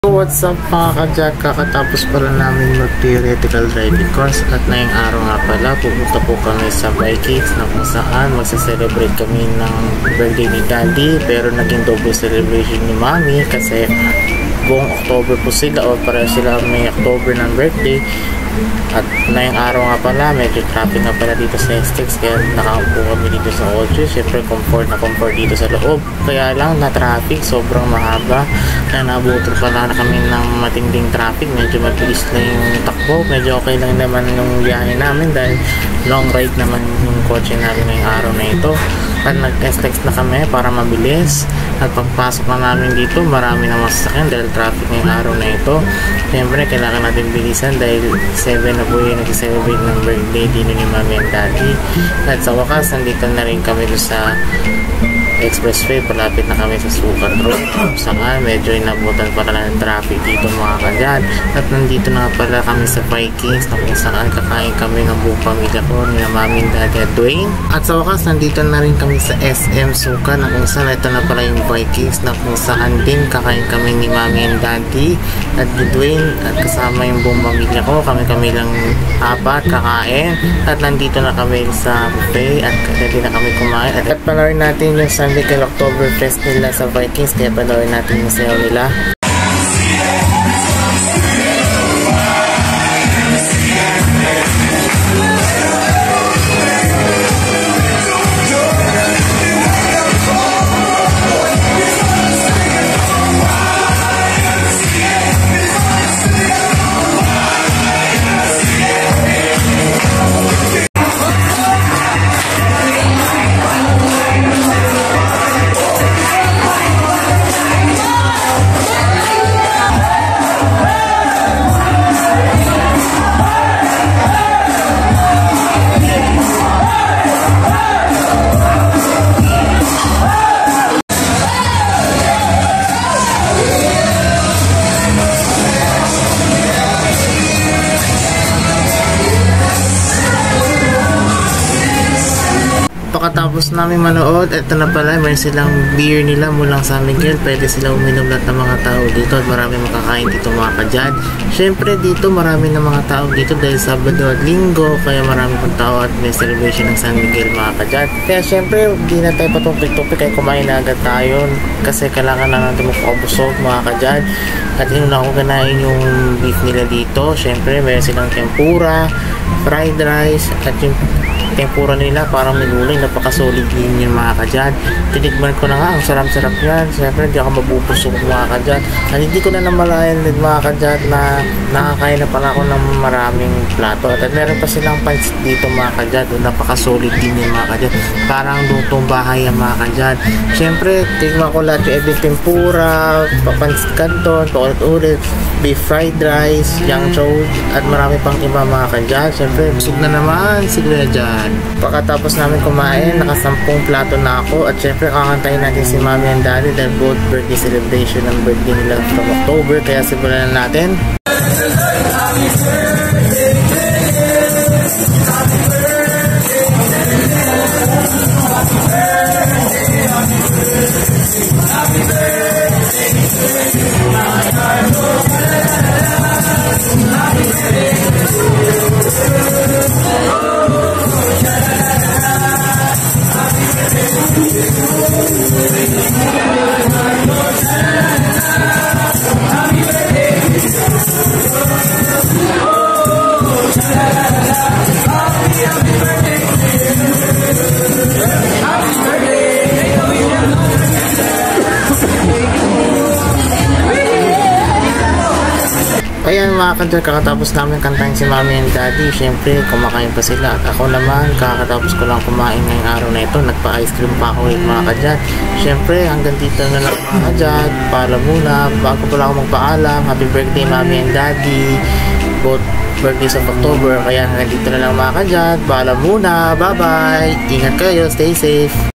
What's up mga ka-Jack? Kakatapos pala namin mag-theoretical driving course at ngayong araw nga pala pupunta po kami sa Vikings na kung saan magsa-celebrate kami ng birthday ni Daddy, pero naging double celebration ni Mami kasi buong October po sila o para sila may October ng birthday. At ngayong araw nga pala medyo traffic nga pala dito sa STX kaya nakaupo kami dito sa Ocho. Siyempre comfort dito sa loob, kaya lang na traffic sobrang mahaba, kaya nabuto pala na kami ng matinding traffic. Medyo mabilis na yung takbo, medyo okay lang naman yung biyahe namin dahil long ride naman yung kotse namin ngayong araw na ito. At nag-STX na kami para mabilis, at pagpasok na namin dito marami na masasakyan dahil traffic ngayong araw na ito. Siyempre kailangan natin bilisan dahil 7 na po yung nag-celebrate ng birthday dito ni Mami and Daddy. At sa wakas nandito na rin kami sa expressway, palapit na kami sa Sukat Road saan medyo inabutan pala ng traffic dito mga ka-Jack. At nandito na pala kami sa Vikings na kung saan kakain kami ng buong pamilya ko ni Mami, Daddy at Dwayne. At sa wakas nandito na rin kami sa SM Sukat na kung saan ito na pala yung Vikings na kung saan din kakain kami ni Mami and Daddy at ni Dwayne at kasama yung buong pamilya ko. Kami lang apat kakain at nandito na kami sa buffet at ready na kami kumain at panoorin natin yung Sunday Oktoberfest nila sa Vikings, kaya panoorin natin yung sayaw nila. Pagkatapos namin manood, ito na pala, may silang beer nila mulang San Miguel. Pwede sila uminom lahat ng mga tao dito at marami makakain dito mga ka-Jack. Syempre dito marami ng mga tao dito dahil Sabado at Linggo, kaya marami pang tao at may celebration ng San Miguel mga ka-Jack. Kaya syempre di na tayo patupik-tupik, kaya kumain na agad tayo kasi kailangan na natin makakabusog mga ka-Jack. At inuna ko kanain yung beef nila dito. Syempre meron silang tempura, fried rice at yung tempura nila parang may gulay, napaka-solid din yung mga ka-Jack. Tinikman ko na nga, ang sarap-sarap yan. Siyempre hindi ako mabubusog mga ka-Jack. At hindi ko na namalayan din mga ka-Jack na nakakain na pala ako ng maraming plato. At meron pa silang pancit dito mga ka-Jack, napaka-solid din yung mga ka-Jack. Parang lutong bahay ang mga ka-Jack. Siyempre tingnan ko lahat yung every tempura, pancit canton, paulit-ulit, beef fried rice, yang chow at marami pang iba mga ka-Jack. Siyempre busog na naman si Kuya Jack. Pagkatapos namin kumain, naka-10 plato na ako at syempre kakantayin natin si Mami and Daddy dahil both birthday celebration ng birthday nila from October, kaya simulan na natin. Ayan mga ka-Jack, kakatapos namin kantahin si Mami and Daddy. Siyempre kumakain pa sila at ako naman kakatapos ko lang kumain ngayong araw na ito. Nagpa-ice cream pa ako ulit mga ka-Jack. Siyempre hanggang dito na lang mga ka-Jack. Paalam muna, bago pala ako magpaalam. Happy birthday Mami and Daddy, both birthdays of October. Kaya hanggang dito na lang mga ka-Jack. Paalam muna, bye bye, ingat kayo, stay safe.